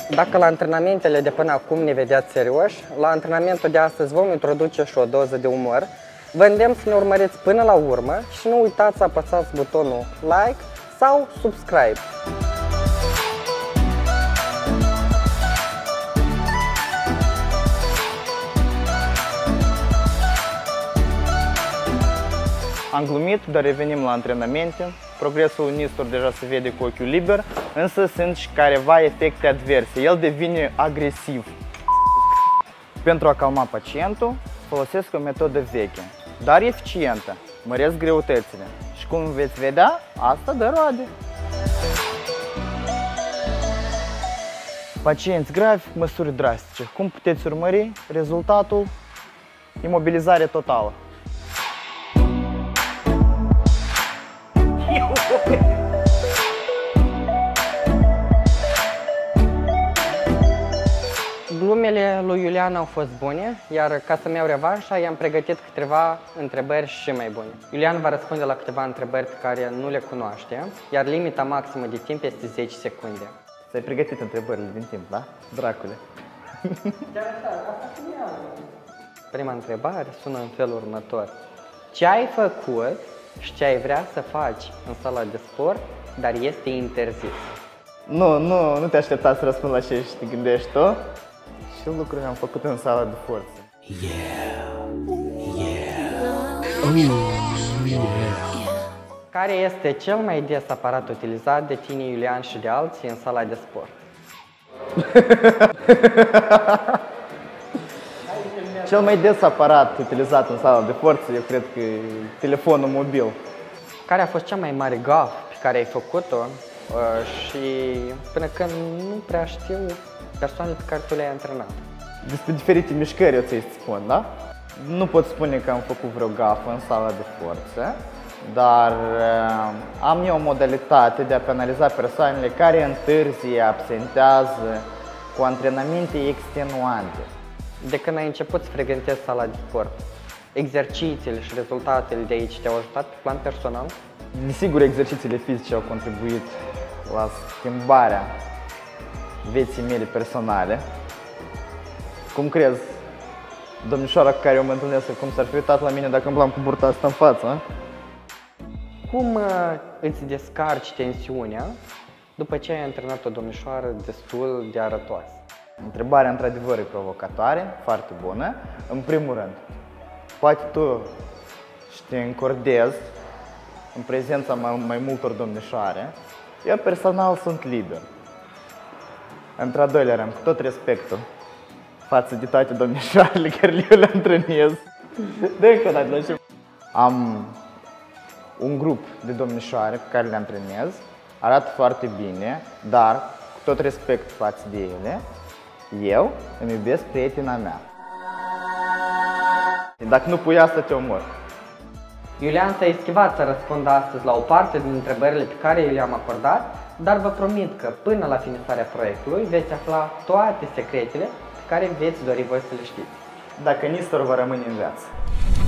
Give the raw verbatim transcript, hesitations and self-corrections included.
Dacă la antrenamentele de până acum ne vedeați serioși, la antrenamentul de astăzi vom introduce și o doză de umor. Vă îndemn să ne urmăriți până la urmă și nu uitați să apăsați butonul like sau subscribe. Am glumit, dar revenim la antrenamente. Progresul unistor deja se vede cu ochiul liber, însă sunt și careva efecte adverse. El devine agresiv. Pentru a calma pacientul, folosesc o metodă veche, dar eficientă. Măresc greutățile și, cum veți vedea, asta dă roade. Pacienți gravi, măsuri drastice. Cum puteți urmări rezultatul? Imobilizare totală. Glumele lui Iulian au fost bune, iar ca să-mi iau revanșa, i-am pregătit câteva întrebări și mai bune. Iulian va răspunde la câteva întrebări pe care nu le cunoaște, iar limita maximă de timp este zece secunde. Ți-ai pregătit întrebările din timp, da? Dracule! Chiar așa, asta Prima întrebare sună în felul următor. Ce ai făcut și ce ai vrea să faci în sala de sport, dar este interzis? Nu, nu, nu te aștepta să răspund la ce te gândești tu. Ce lucruri am făcut în sala de forță? Yeah, yeah, oh, yeah. Care este cel mai des aparat utilizat de tine, Iulian, și de alții în sala de sport? Cel mai des aparat utilizat în sala de forță, eu cred că e telefonul mobil. Care a fost cea mai mare gafă pe care ai făcut-o și până când nu prea știu persoanele pe care tu le-ai antrenat? Despre diferite mișcări eu ți-i spun, da? Nu pot spune că am făcut vreo gafă în sala de forță, dar am eu o modalitate de a penaliza persoanele care întârzie, absentează cu antrenamente extenuante. De când ai început să frecventezi sala de sport, exercițiile și rezultatele de aici te-au ajutat pe plan personal? Desigur, exercițiile fizice au contribuit la schimbarea vieții mele personale. Cum crezi, domnișoara cu care eu mă întâlnesc, cum s-ar fi uitat la mine dacă îmi l-am cu burta asta în față? Cum uh, îți descarci tensiunea după ce ai antrenat o domnișoară destul de arătoasă? Întrebarea într-adevăr e provocatoare, foarte bună. În primul rând, poate tu și te încordezi în prezența mai, mai multor domnișoare. Eu personal sunt liber. Într-al doilea rând, cu tot respectul față de toate domnișoarele care eu le antrenez. De încă dată, am un grup de domnișoare pe care le antrenez, arată foarte bine, dar cu tot respect față de ele, eu îmi iubesc prietena mea. Dacă nu pui asta, te omor. Iulian s-a eschivat să răspundă astăzi la o parte din întrebările pe care eu le-am acordat, dar vă promit că până la finalizarea proiectului veți afla toate secretele pe care veți dori voi să le știți. Dacă Nistor va rămâne în viață.